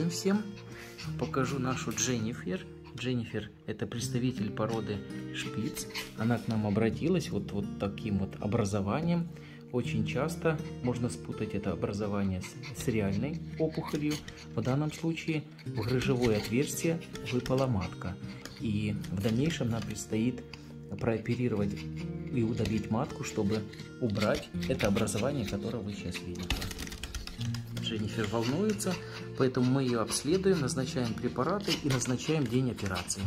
день всем! Покажу нашу Дженнифер. Дженнифер – это представитель породы шпиц. Она к нам обратилась вот таким вот образованием. Очень часто можно спутать это образование с реальной опухолью. В данном случае в грыжевое отверстие выпала матка. И в дальнейшем нам предстоит прооперировать и удалить матку, чтобы убрать это образование, которое вы сейчас видите. Дженнифер волнуется, поэтому мы ее обследуем, назначаем препараты и назначаем день операции.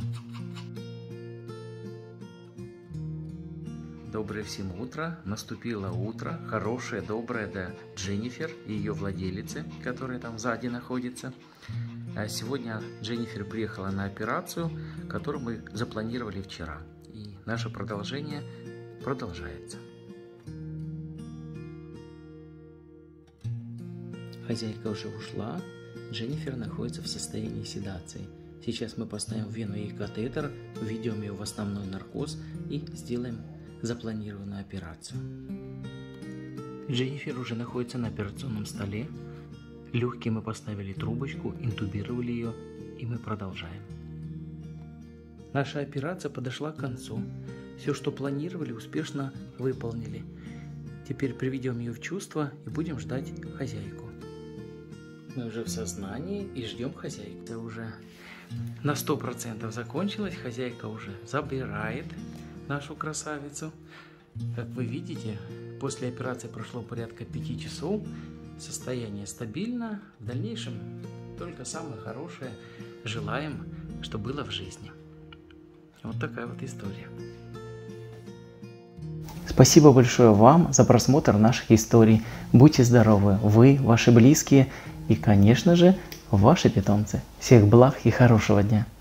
Доброе всем утро. Наступило утро, хорошее, доброе для Дженнифер и ее владелицы, которая там сзади находится. Сегодня Дженнифер приехала на операцию, которую мы запланировали вчера. И наше продолжение продолжается. Хозяйка уже ушла, Дженнифер находится в состоянии седации. Сейчас мы поставим в вену ей катетер, введем ее в основной наркоз и сделаем запланированную операцию. Дженнифер уже находится на операционном столе. Легкие мы поставили трубочку, интубировали ее, и мы продолжаем. Наша операция подошла к концу. Все, что планировали, успешно выполнили. Теперь приведем ее в чувство и будем ждать хозяйку. Мы уже в сознании и ждем хозяйку. Это уже на 100% закончилось. Хозяйка уже забирает нашу красавицу. Как вы видите, после операции прошло порядка 5 часов. Состояние стабильно. В дальнейшем только самое хорошее желаем, что было в жизни. Вот такая вот история. Спасибо большое вам за просмотр наших историй. Будьте здоровы, вы, ваши близкие и, конечно же, ваши питомцы. Всех благ и хорошего дня!